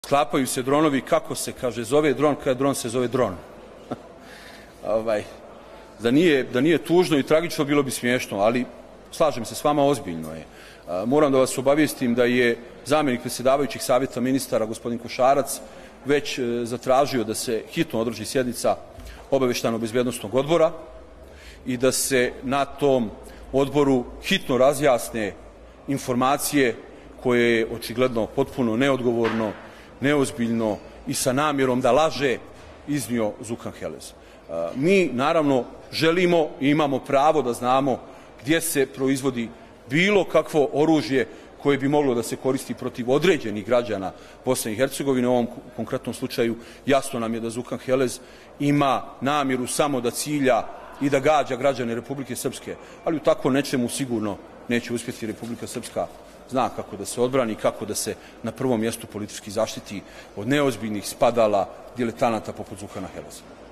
Sklapaju se dronovi, kako se, kaže, zove dron, kada dron se zove dron. Da nije tužno i tragično, bilo bi smiješno, ali slažem se s vama, ozbiljno je. Moram da vas obavijestim da je zamjenik predsjedavajućeg savjeta ministara, gospodin Košarac, već zatražio da se hitno održi sjednica obavještajno-bezbjednosnog odbora i da se na tom odboru hitno razjasne informacije koje je očigledno potpuno neodgovorno, neozbiljno i sa namjerom da laže iznio Zukan Helez. Mi, naravno, želimo i imamo pravo da znamo gdje se proizvodi bilo kakvo oružje koje bi moglo da se koristi protiv određenih građana Bosne i Hercegovine. U ovom konkretnom slučaju jasno nam je da Zukan Helez ima namjeru samo da cilja i da gađa građane Republike Srpske, ali u tako nečemu sigurno neće uspjeti. Republika Srpska zna kako da se odbrani, kako da se na prvom mjestu politički zaštiti od neozbiljnih spadala diletanata poput Zukana Heleza.